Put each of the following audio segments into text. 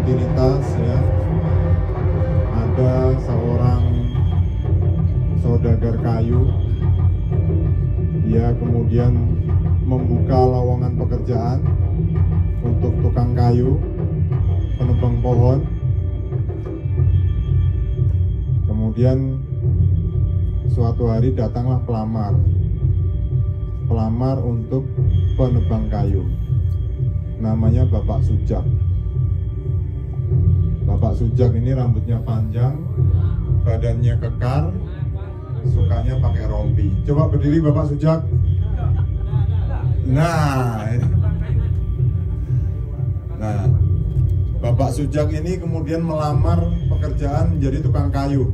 rutinitas ya. Ada seorang saudagar kayu, dia kemudian membuka lowongan pekerjaan untuk tukang kayu, penebang pohon. Kemudian suatu hari datanglah pelamar untuk penebang kayu. Namanya Bapak Sujak. Bapak Sujak ini rambutnya panjang, badannya kekar, sukanya pakai rompi. Coba berdiri Bapak Sujak. Nah, Bapak Sujak ini kemudian melamar pekerjaan menjadi tukang kayu.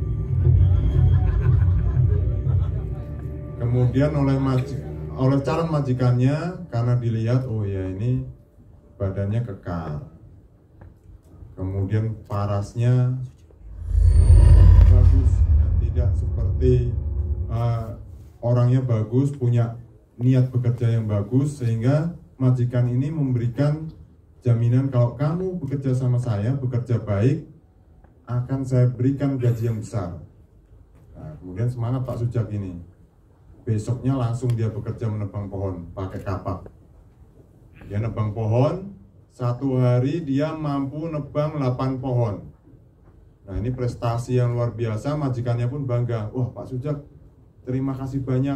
Kemudian oleh calon majikannya, karena dilihat, oh ya ini badannya kekar, kemudian parasnya bagus, tidak seperti orangnya bagus, punya niat bekerja yang bagus, sehingga majikan ini memberikan jaminan kalau kamu bekerja sama saya, bekerja baik, akan saya berikan gaji yang besar. Nah, kemudian semangat Pak Sujak ini. Besoknya langsung dia bekerja menebang pohon pakai kapak. Dia nebang pohon, satu hari dia mampu nebang 8 pohon. Nah, ini prestasi yang luar biasa, majikannya pun bangga. Wah, Pak Sujak, terima kasih banyak.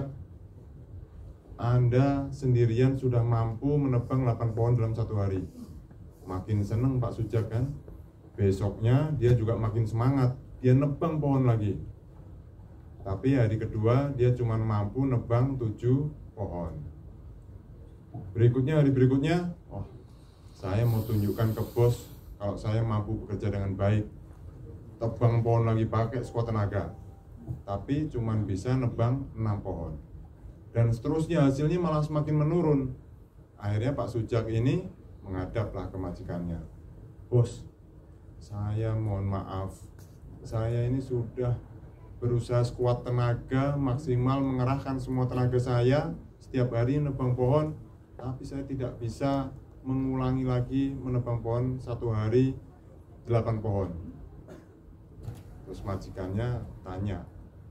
Anda sendirian sudah mampu menebang 8 pohon dalam satu hari. Makin seneng Pak Sujak kan. Besoknya dia juga makin semangat, dia nebang pohon lagi. Tapi hari kedua dia cuma mampu nebang 7 pohon. Berikutnya, hari berikutnya, oh, saya mau tunjukkan ke bos kalau saya mampu bekerja dengan baik. Tebang pohon lagi pakai sekuat tenaga, tapi cuma bisa nebang 6 pohon. Dan seterusnya, hasilnya malah semakin menurun. Akhirnya Pak Sujak ini menghadaplah ke majikannya. Bos, saya mohon maaf, saya ini sudah berusaha sekuat tenaga, maksimal mengerahkan semua tenaga saya setiap hari menebang pohon, tapi saya tidak bisa mengulangi lagi menebang pohon satu hari 8 pohon. Terus majikannya tanya,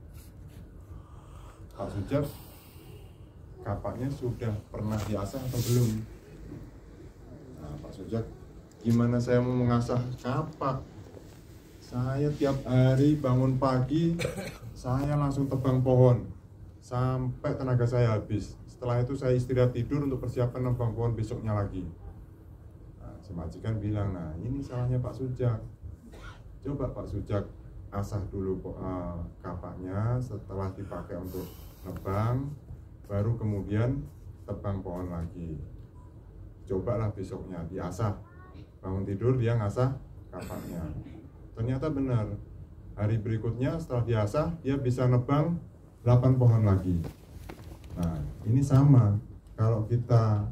Pak Sujak, kapaknya sudah pernah diasah atau belum? Nah, Pak Sujak, gimana saya mau mengasah kapak? Saya tiap hari bangun pagi, saya langsung tebang pohon sampai tenaga saya habis. Setelah itu saya istirahat tidur untuk persiapan nebang pohon besoknya lagi. Nah, si majikan bilang, nah ini salahnya Pak Sujak. Coba Pak Sujak asah dulu kapaknya, setelah dipakai untuk nebang, baru kemudian tebang pohon lagi. Cobalah besoknya diasah, bangun tidur dia ngasah kapaknya. Ternyata benar, hari berikutnya setelah diasah, dia bisa nebang 8 pohon lagi. Nah, ini sama, kalau kita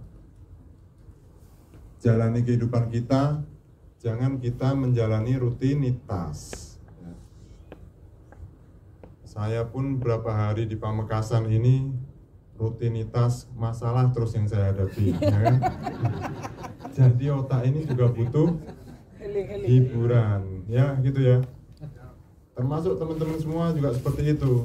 jalani kehidupan kita, jangan kita menjalani rutinitas. Saya pun beberapa hari di Pamekasan ini, rutinitas masalah terus yang saya hadapi. Ya kan? Jadi otak ini juga butuh hiburan, ya gitu ya. Termasuk teman-teman semua juga seperti itu.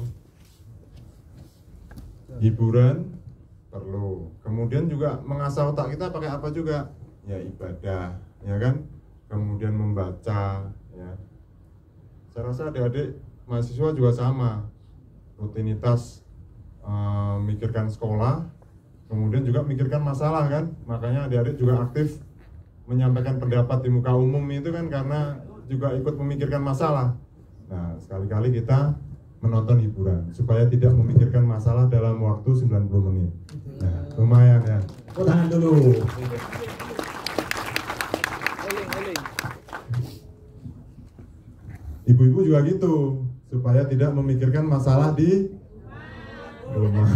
Hiburan perlu. Kemudian juga mengasah otak kita pakai apa juga? Ya ibadah, ya kan? Kemudian membaca, ya. Saya rasa adik-adik mahasiswa juga sama. Rutinitas mikirkan sekolah, kemudian juga mikirkan masalah kan. Makanya adik-adik juga aktif menyampaikan pendapat di muka umum itu kan karena juga ikut memikirkan masalah. Nah, sekali-kali kita menonton hiburan supaya tidak memikirkan masalah dalam waktu 90 menit. Nah, lumayan ya. Tahan dulu. Ibu-ibu juga gitu, supaya tidak memikirkan masalah di rumah.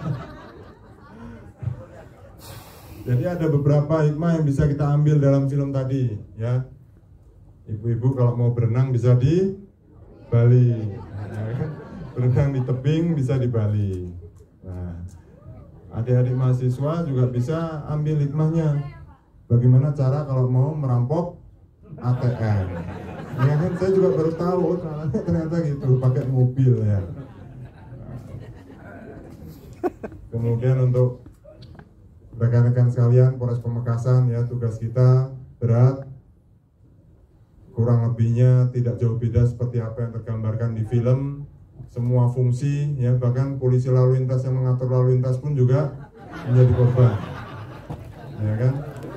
Jadi ada beberapa hikmah yang bisa kita ambil dalam film tadi, ya. Ibu-ibu kalau mau berenang bisa di Bali, ya. Berenang di tebing bisa di Bali. Nah, adik-adik mahasiswa juga bisa ambil hikmahnya. Bagaimana cara kalau mau merampok ATM. Ya kan, saya juga baru tahu ternyata gitu, pakai mobil ya. Kemudian untuk rekan-rekan sekalian, Polres Pamekasan ya, tugas kita berat, kurang lebihnya tidak jauh beda seperti apa yang tergambarkan di film. Semua fungsi ya, bahkan polisi lalu lintas yang mengatur lalu lintas pun juga menjadi korban, ya kan?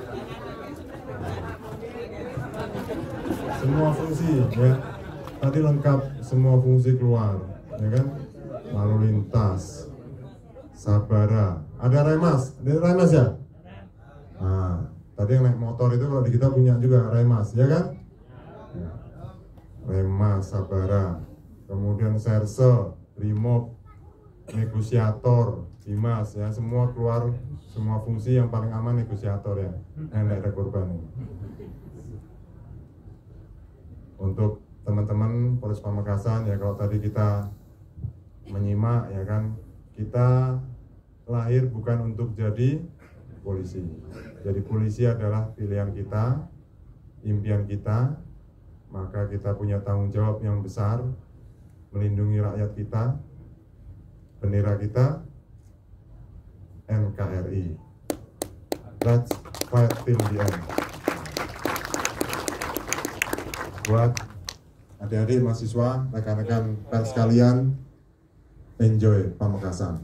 Semua fungsi ya, tadi lengkap, semua fungsi keluar, ya kan? Lalu lintas, sabara, ada remas ya. Nah, tadi yang naik motor itu kalau di kita punya juga remas, ya kan? Remas, sabara, kemudian serse, brimob, negosiator, bimas ya, semua keluar, semua fungsi. Yang paling aman negosiator ya, yang tidak ada korban ini. Untuk teman-teman Polres Pamekasan ya, kalau tadi kita menyimak ya kan, kita lahir bukan untuk jadi polisi. Jadi polisi adalah pilihan kita, impian kita, maka kita punya tanggung jawab yang besar melindungi rakyat kita, bendera kita, NKRI. Let's fight till the end. Buat adik-adik mahasiswa, rekan-rekan pers sekalian, enjoy Pamekasan.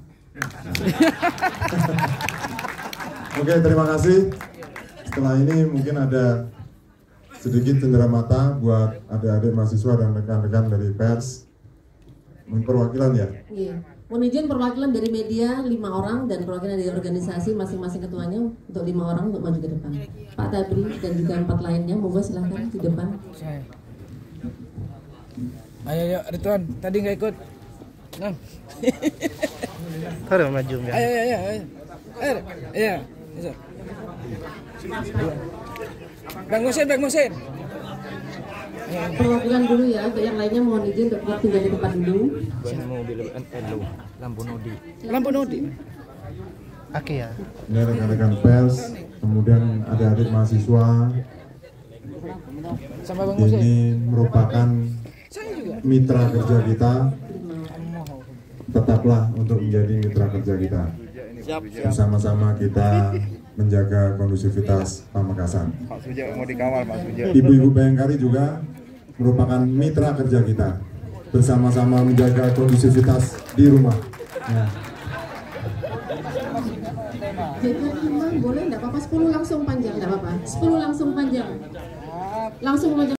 Oke, terima kasih. Setelah ini mungkin ada sedikit cenderamata buat adik-adik mahasiswa dan rekan-rekan dari pers. Perwakilan ya? Iya. Mohon izin perwakilan dari media 5 orang dan perwakilan dari organisasi masing-masing ketuanya untuk 5 orang untuk maju ke depan. Pak Tabri dan juga 4 lainnya, monggo silahkan di depan. Ayo, Ridwan, tadi nggak ikut. Nah. Taruh maju ya. Ayo. Bang Musin. Perwakilan dulu ya, untuk yang lainnya mohon izin untuk tetap tinggal di tempat dulu. Lampu Nodi. Oke ya. Ini rekan-rekan pers, kemudian adik-adik mahasiswa. Sama Bang Musin. Ini merupakan mitra kerja kita. Tetaplah untuk menjadi mitra kerja kita. Bersama-sama kita menjaga kondusivitas Pamekasan. Pak Suja mau dikawal, Pak Suja. Ibu-ibu Bayangkari juga merupakan mitra kerja kita. Bersama-sama menjaga kondusivitas di rumah. Ya. Jadi 5 boleh enggak apa-apa, 10 langsung panjang enggak apa-apa. 10 langsung panjang. Langsung